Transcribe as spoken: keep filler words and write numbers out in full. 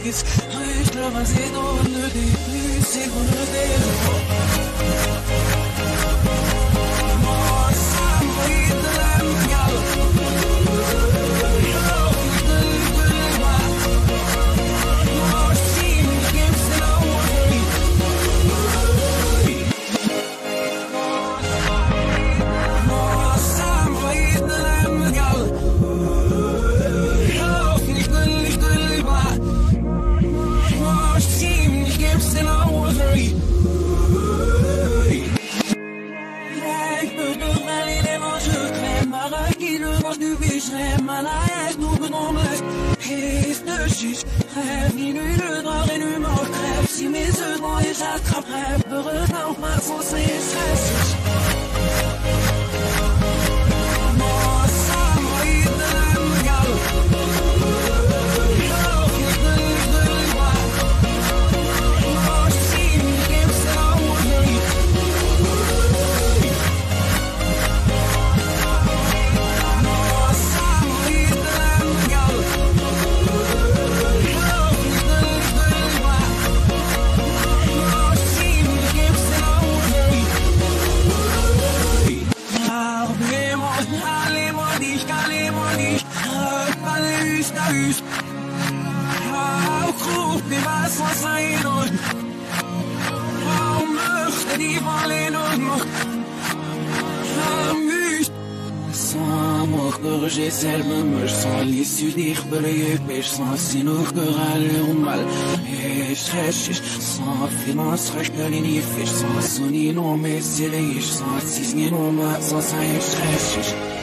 is recht rasé dans le début, c'est qu'on le développe. Moi, ça m'aide la migale. Si mes œufs vont et j'attraperai heureux dans ma sauce et stress. Moi, ça m'aide de la migale. Moi, si me gives it all away. Moi, ça m'aide de la migale. Hou goed, die was van zijn nooit. Hou möchte die alleen nog. Hou muust. Sans mort j'ai selbe me sans l'issue d'ich beleuil pêche sans sinuch gerale und mal. Ich resch ich sans finance resch galini fisch sans soni no me sile ich sans cisne no ma sans ich resch ich.